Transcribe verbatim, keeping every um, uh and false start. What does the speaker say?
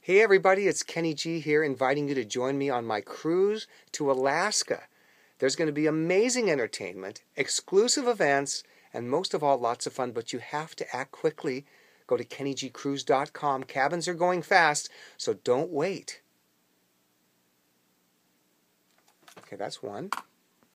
Hey everybody, it's Kenny G here, inviting you to join me on my cruise to Alaska. There's going to be amazing entertainment, exclusive events, and most of all, lots of fun, but you have to act quickly. Go to kenny g cruise dot com. Cabins are going fast, so don't wait. Okay, that's one.